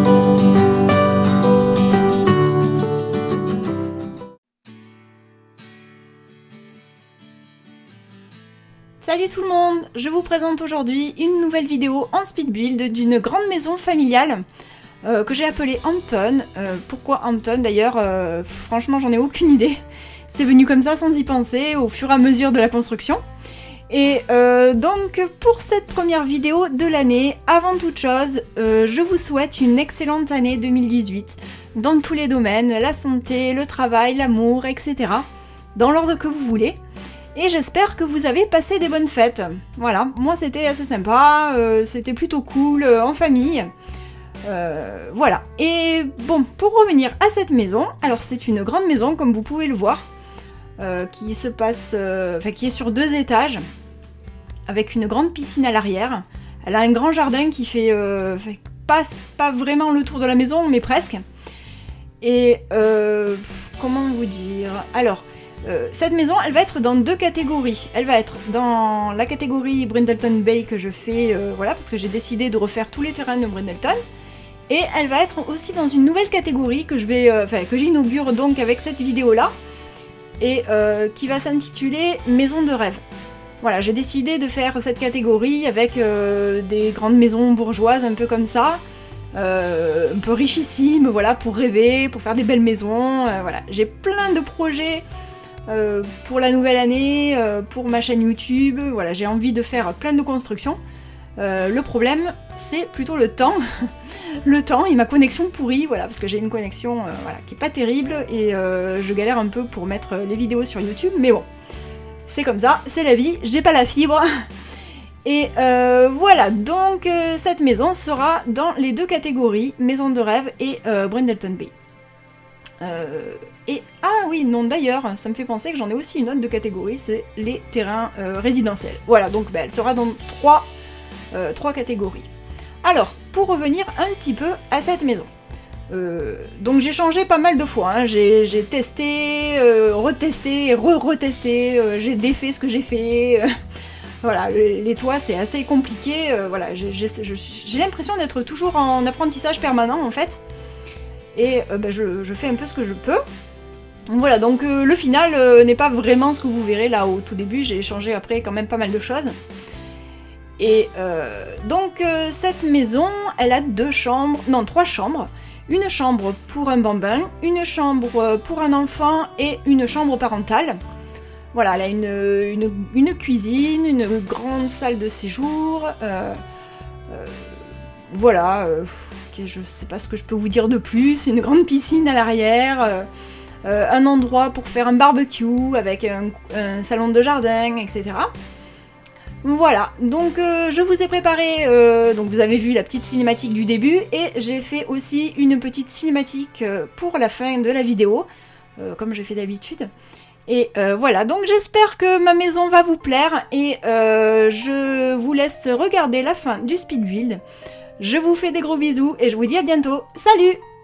Salut tout le monde, je vous présente aujourd'hui une nouvelle vidéo en speed build d'une grande maison familiale que j'ai appelée Hampton. Pourquoi Hampton d'ailleurs, franchement j'en ai aucune idée. C'est venu comme ça sans y penser au fur et à mesure de la construction. Et donc pour cette première vidéo de l'année, avant toute chose, je vous souhaite une excellente année 2018 dans tous les domaines, la santé, le travail, l'amour, etc. Dans l'ordre que vous voulez. Et j'espère que vous avez passé des bonnes fêtes. Voilà, moi c'était assez sympa, c'était plutôt cool, en famille. Voilà, et bon, pour revenir à cette maison, alors c'est une grande maison comme vous pouvez le voir, qui se passe, qui est sur 2 étages, avec une grande piscine à l'arrière. Elle a un grand jardin qui fait, pas vraiment le tour de la maison, mais presque. Et comment vous dire, alors... cette maison, elle va être dans 2 catégories. Elle va être dans la catégorie Brindleton Bay que je fais, voilà, parce que j'ai décidé de refaire tous les terrains de Brindleton. Et elle va être aussi dans une nouvelle catégorie que je vais, que j'inaugure donc avec cette vidéo-là, et qui va s'intituler Maison de rêve. Voilà, j'ai décidé de faire cette catégorie avec des grandes maisons bourgeoises, un peu comme ça. Un peu richissimes, voilà, pour rêver, pour faire des belles maisons. Voilà, j'ai plein de projets. Pour la nouvelle année, pour ma chaîne YouTube, voilà, j'ai envie de faire plein de constructions. Le problème, c'est plutôt le temps. Le temps et ma connexion pourrie, voilà, parce que j'ai une connexion voilà, qui est pas terrible et je galère un peu pour mettre les vidéos sur YouTube, mais bon, c'est comme ça, c'est la vie, j'ai pas la fibre. Et voilà, donc cette maison sera dans les 2 catégories, Maison de rêve et Brindleton Bay. Ah oui, non, d'ailleurs, ça me fait penser que j'en ai aussi une autre de catégorie, c'est les terrains résidentiels. Voilà, donc elle sera dans 3 catégories. Alors, pour revenir un petit peu à cette maison. Donc j'ai changé pas mal de fois, hein. J'ai testé, retesté, retesté, j'ai défait ce que j'ai fait. Voilà, les toits c'est assez compliqué, voilà, j'ai l'impression d'être toujours en apprentissage permanent en fait. Et je fais un peu ce que je peux. Voilà, donc le final n'est pas vraiment ce que vous verrez là au tout début, j'ai changé après quand même pas mal de choses. Et donc cette maison, elle a 2 chambres, non 3 chambres. Une chambre pour un bambin, une chambre pour un enfant et une chambre parentale. Voilà, elle a une cuisine, une grande salle de séjour, voilà, je sais pas ce que je peux vous dire de plus, une grande piscine à l'arrière, un endroit pour faire un barbecue avec un salon de jardin, etc. Voilà, donc je vous ai préparé, donc vous avez vu la petite cinématique du début, et j'ai fait aussi une petite cinématique pour la fin de la vidéo, comme j'ai fait d'habitude. Et voilà, donc j'espère que ma maison va vous plaire, et je vous laisse regarder la fin du speed build. Je vous fais des gros bisous, et je vous dis à bientôt. Salut!